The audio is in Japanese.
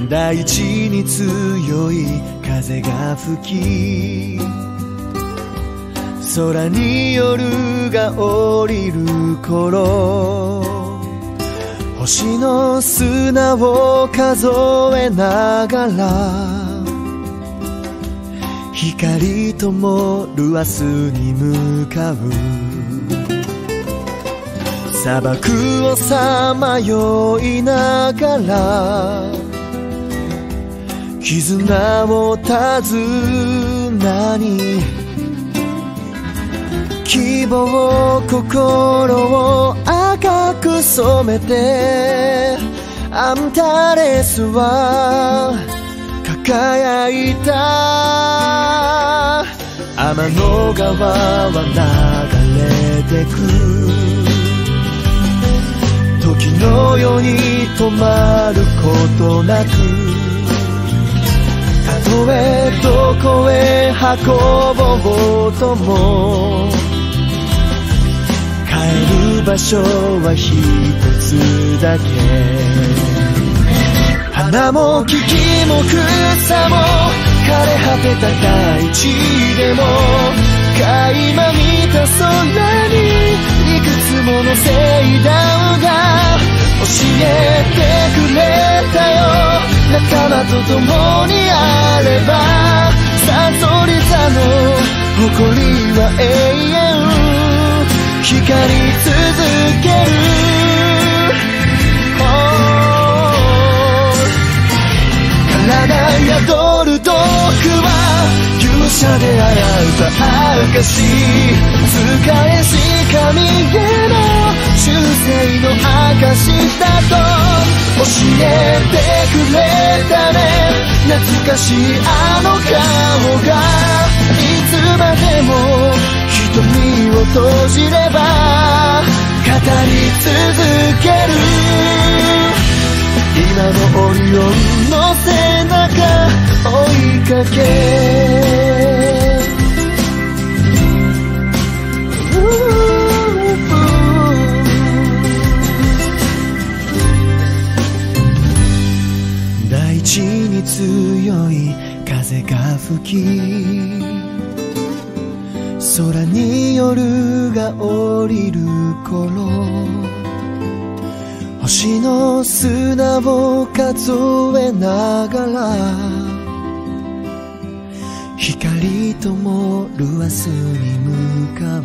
大地に強い風が吹き、空に夜が降りる頃、星の砂を数えながら、光灯る明日に向かう。砂漠をさまよいながら、絆を手綱に、希望心を赤く染めて、アンタレスは輝いた。天の川は流れてく、時のように止まることなく、たとえどこへ運ぼうとも、帰る場所は一つだけ。花も木々も草も枯れ果てた大地でも、垣間見た空にいくつもの星団が教えてくれたよ。仲間と共にあれば、さそり座の誇りは永遠光り続ける。体宿る毒は勇者であらうた証、使えしか見えの忠誠の証だと教えてくれたね。懐かしいあの顔がいつまでも瞳を閉じれば語り続ける。今のオリオンの背中追いかけ、大地に強い風が吹き、空に夜が降りる頃、星の砂を数えながら、光灯る明日に向かう。